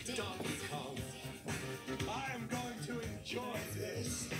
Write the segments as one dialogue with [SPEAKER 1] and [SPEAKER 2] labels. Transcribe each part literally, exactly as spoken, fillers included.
[SPEAKER 1] Donkey Kong. I am going to enjoy this.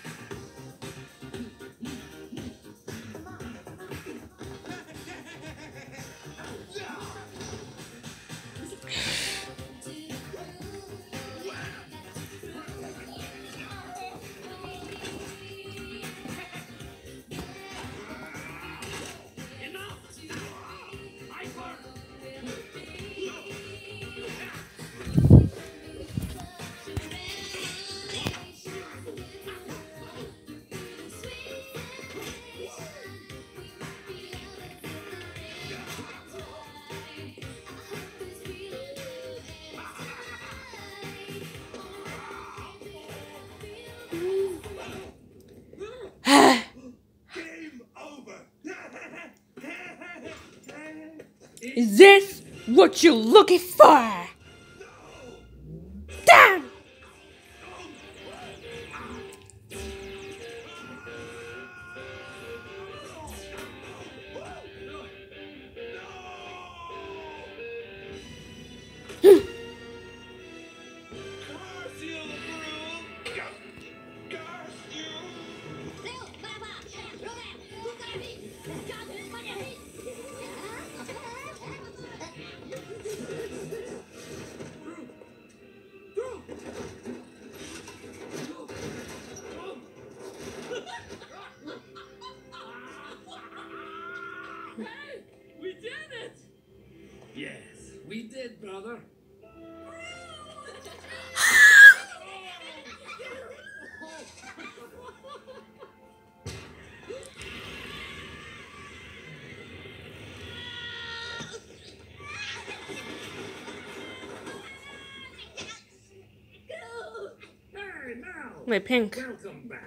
[SPEAKER 2] Is this what you're looking for? Damn!
[SPEAKER 3] We did it! Yes, we did, brother. Hey, now!
[SPEAKER 2] Wait, Pink.
[SPEAKER 3] Welcome back.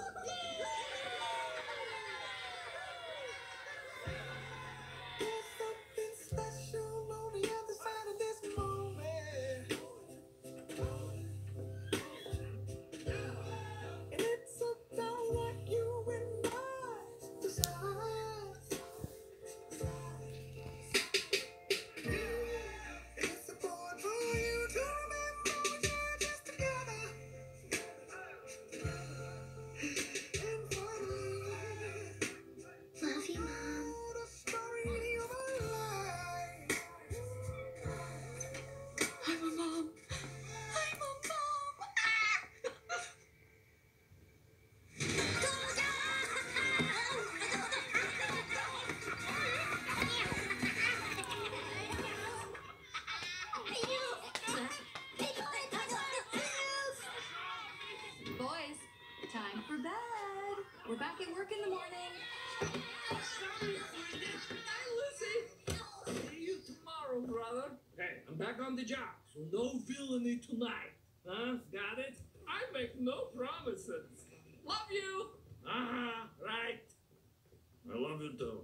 [SPEAKER 4] Time for bed. We're back at work in the morning.
[SPEAKER 3] Sorry, Hey, Lucy. See you tomorrow, brother. Hey, I'm back on the job, so no villainy tonight. Huh? Got it? I make no promises. Love you. Uh-huh, right. I love you too.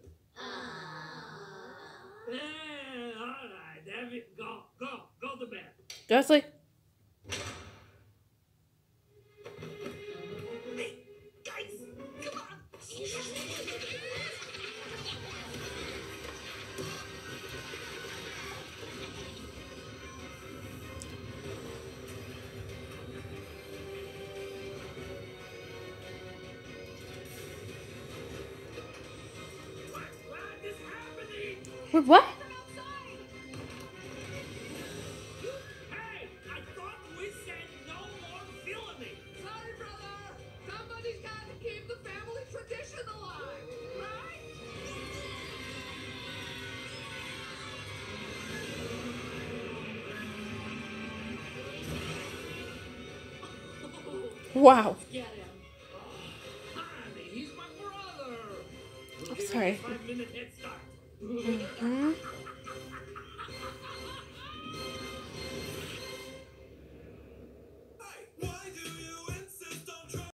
[SPEAKER 3] Yeah, all right, David, go, go, go to bed.
[SPEAKER 2] Dursley. Wait, what?
[SPEAKER 3] Hey, I thought we said no more villainy. Sorry, brother. Somebody's got to keep the family tradition alive, right?
[SPEAKER 2] Wow.
[SPEAKER 3] Get him. Oh, honey, he's my brother. We'll
[SPEAKER 2] I'm
[SPEAKER 3] give
[SPEAKER 2] sorry.
[SPEAKER 3] him a five-minute head start.
[SPEAKER 2] Mm-hmm.